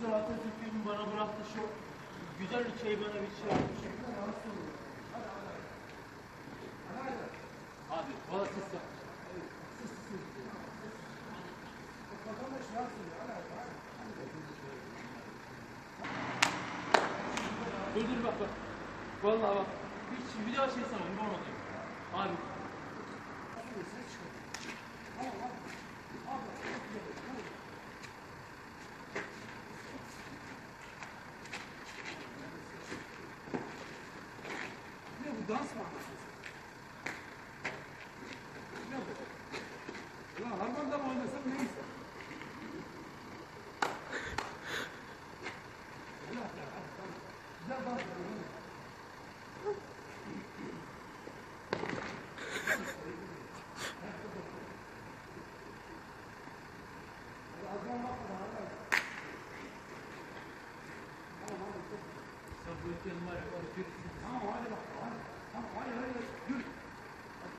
Mustafa Atatürk'ün bana bıraktığı şu güzel şey bana bir şey yapmış. Abi valla siz yap. Dur bak bak. Vallahi bak. Hiç bir daha şey sana vuramadım. Abi. Ne bu dans mı? Ne bu? Ulan harmanda mı oynasam neyse. Güzel dans ediyor. Sen bu ülkenin var ya,